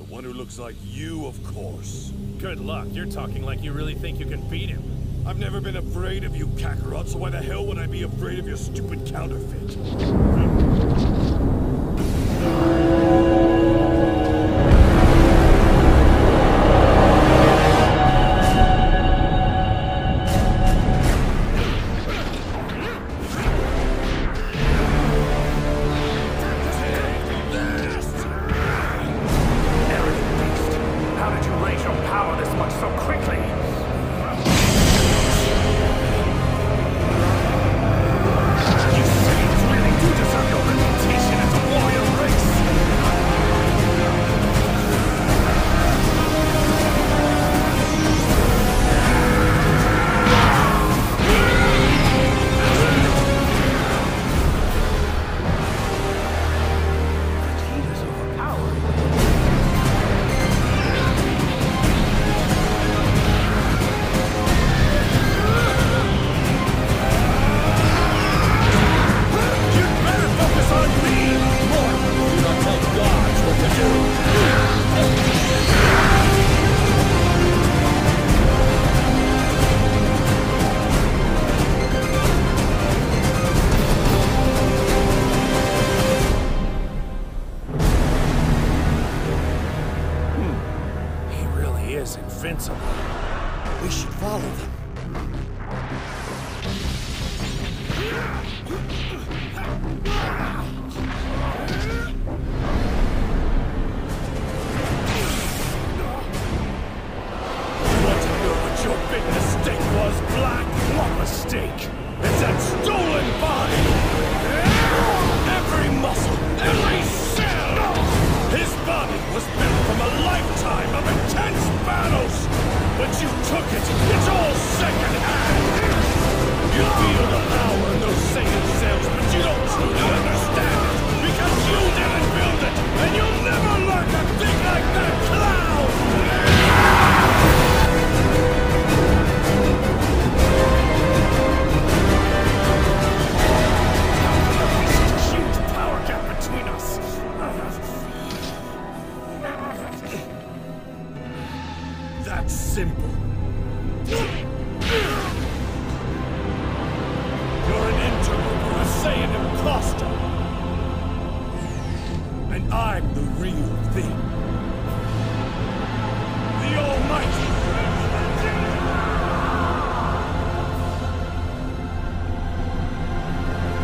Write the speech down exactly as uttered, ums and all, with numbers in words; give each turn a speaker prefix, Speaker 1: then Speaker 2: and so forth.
Speaker 1: One who looks like you, of course.
Speaker 2: Good luck. You're talking like you really think you can beat him.
Speaker 1: I've never been afraid of you, Kakarot, so why the hell would I be afraid of your stupid counterfeit? Invincible. We should follow them. You want to know what your big mistake was, Black? What mistake? It's that stolen body! Every muscle, every cell! His body was built from a lifetime of intense battles! But you took it! It's all second-hand! You feel the power in those Saiyan cells, but you don't truly understand it! Because you didn't build it! And you'll never learn to think like that clown! Huge power gap between us! That's simple. You're an interloper, a Saiyan imposter. And I'm the real thing. The Almighty